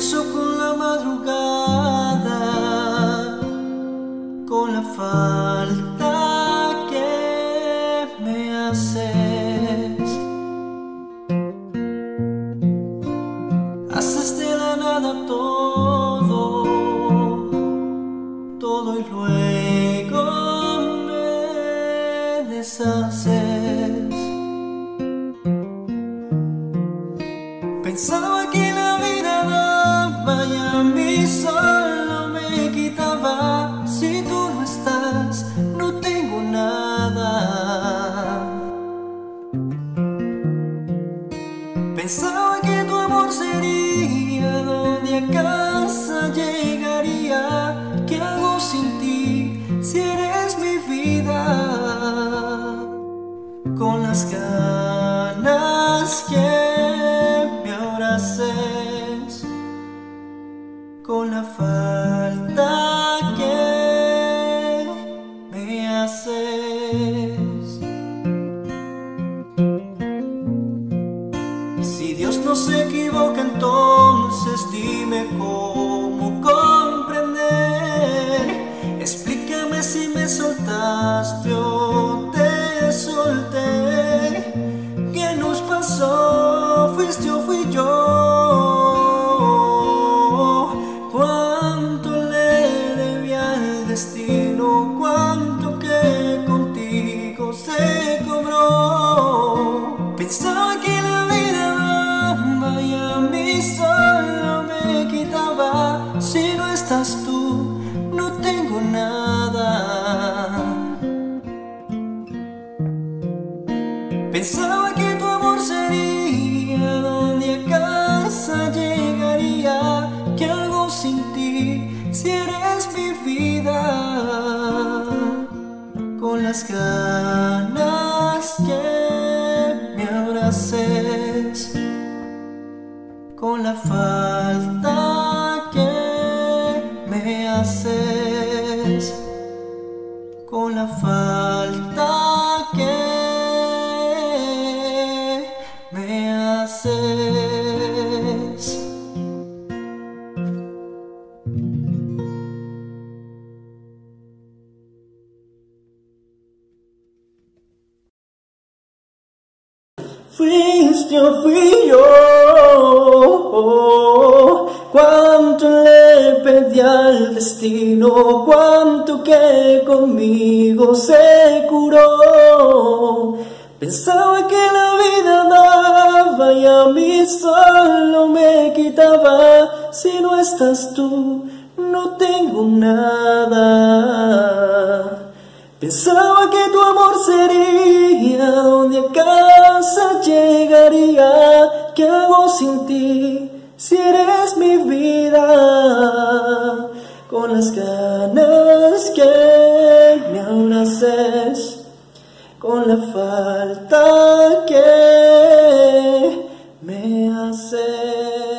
Pienso con la madrugada, con la falta que me haces. Haces de la nada todo, todo y luego me deshaces. Pensaba que la vida daba y a mí solo me quitaba. Si tú no estás, no tengo nada. Pensaba que tu amor sería donde a casa llegaría. ¿Qué hago sin ti si eres mi vida? Con las ganas que con la falta que me haces. Si Dios no se equivoca, entonces dime cómo comprender. Explícame si me soltaste o te solté. ¿Qué nos pasó? ¿Fuiste o fui yo? Cuánto que contigo se cobró. Pensaba que la vida daba y a mí solo me quitaba. Si no estás tú, no tengo nada. Pensaba que tu amor sería donde a casa llegaría. ¿Qué hago sin ti si eres mi vida? Con las ganas que me abraces, con la falta que me haces, con la falta que me haces. Fuiste o fui yo, cuánto le pedí al destino, cuánto que conmigo se curó. Pensaba que la vida daba y a mí solo me quitaba. Si no estás tú, no tengo nada. Pensaba que tu amor sería donde a casa llegaría. ¿Qué hago sin ti si eres mi vida? Con las ganas que me abraces, con la falta que me haces.